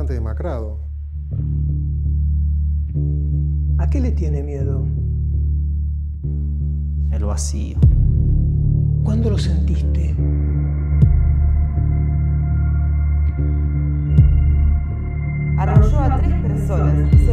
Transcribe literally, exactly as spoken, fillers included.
bastante demacrado. ¿A qué le tiene miedo? El vacío. ¿Cuándo lo sentiste? Arrolló a tres personas